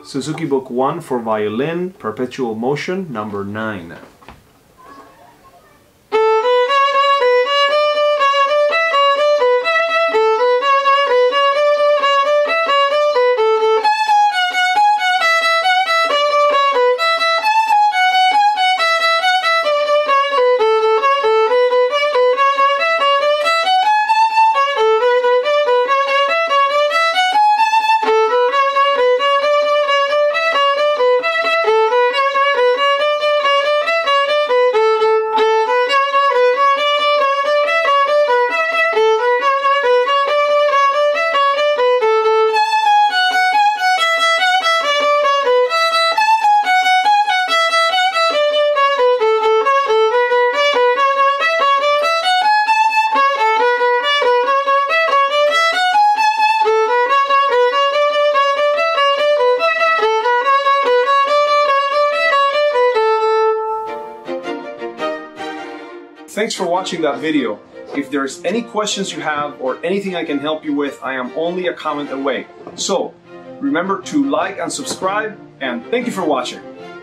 Suzuki Book 1 for violin, Perpetual Motion, number 9. Thanks for watching that video. If there's any questions you have or anything I can help you with, I am only a comment away. So, remember to like and subscribe, and thank you for watching.